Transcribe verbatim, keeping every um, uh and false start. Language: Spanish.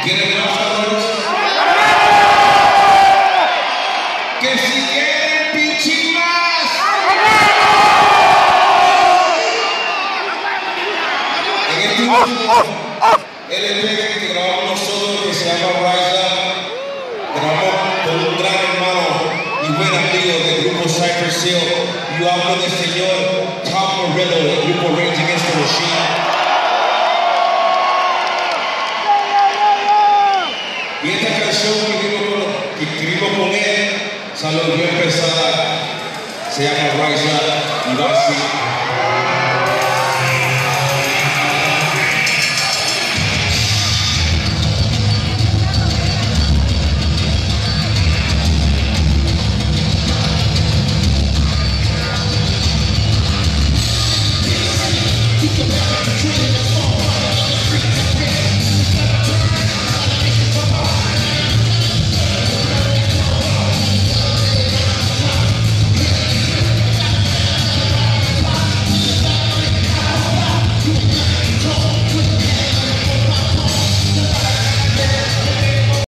¿Quieren más cabrones? Que si quieren pinche más. En este último L P que grabamos nosotros, que se llama Rise Up, grabamos con un gran hermano y buen amigo del grupo Cypress Hill. Yo hablo del señor Tom Morello del grupo Rage Against the Machine. Y esta canción que escribimos con, que escribimos con él salió bien pesada, se llama Rise Up y va así.